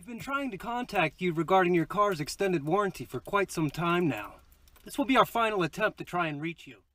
been trying to contact you regarding your car's extended warranty for quite some time now. This will be our final attempt to try and reach you.